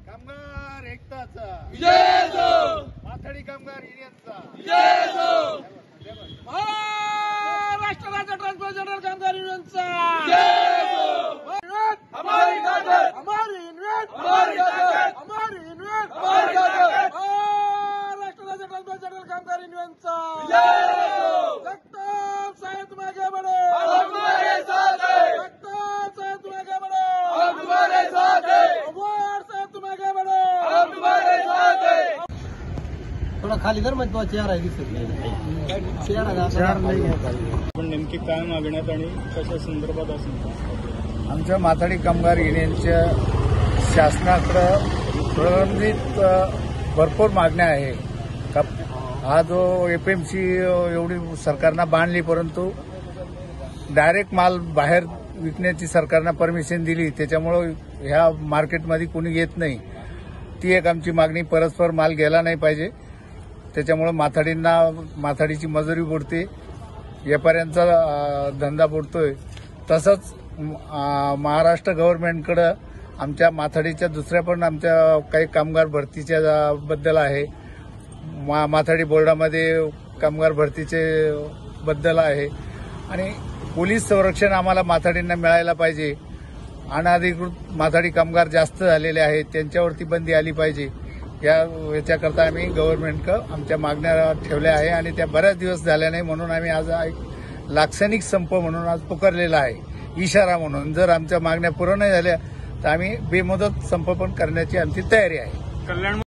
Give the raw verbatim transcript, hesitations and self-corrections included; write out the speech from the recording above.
कामगार एकताचा विजय असो, माथाडी कामगार युनियनचा विजय असो, महाराष्ट्र राज्य ट्रान्सपोर्ट जनरल कामगार युनियनचा विजय असो। हमारी ताकत, हमारी युनियन, हमारी ताकत, हमारी युनियन, हमारी ताकत। महाराष्ट्र राज्य ट्रान्सपोर्ट जनरल कामगार युनियनचा विजय असो। जगताप साहेब तुम आगे बढ़ो, हम तुम्हारे साथ हैं। जगताप साहेब तुम आगे बढ़ो, हम तुम्हारे साथ हैं। अमर साहेब तुम आगे बढ़ो, हम तुम्हारे साथ हैं। थोडा खाली कर मग तो चेहरा दिसत नाही चेहरा चार नाही पण नेमकी काय मागण्यात आणि कशा संदर्भात असेल? आमच्या माथाडी कामगार युनियनच्या शासनाकडे प्रलंबित भरपूर मागण्या आहे. हा जो एपीएमसी एवढी सरकारनं बांधली, परंतु डायरेक्ट माल बाहेर विकण्याची सरकारनं परमिशन दिली, त्याच्यामुळं ह्या मार्केटमध्ये कुणी येत नाही. ती एक आमची मागणी. परस्पर माल गेला नाही पाहिजे, त्याच्यामुळं माथाडींना माथाडीची मजुरी बुडते, व्यापाऱ्यांचा धंदा बुडतोय. तसंच महाराष्ट्र गव्हर्नमेंटकडं आमच्या माथाडीच्या दुसऱ्या पण आमच्या काही कामगार भरतीच्या बद्दल आहे. मा माथाडी बोर्डामध्ये कामगार भरतीचे बद्दल आहे आणि पोलीस संरक्षण आम्हाला माथाडींना मिळायला पाहिजे. अनधिकृत माथाडी कामगार जास्त झालेले आहेत, त्यांच्यावरती बंदी आली पाहिजे. या याच्याकरता आम्ही गव्हर्नमेंटकडे आमच्या मागण्या ठेवल्या आहे आणि त्या बऱ्याच दिवस झाल्या नाही, म्हणून आम्ही आज एक लाक्षणिक संप म्हणून आज पुकारलेला आहे, इशारा म्हणून. जर आमच्या मागण्या पूर्ण नाही झाल्या तर आम्ही बेमुदत संप पण करण्याची आमची तयारी आहे. कल्याण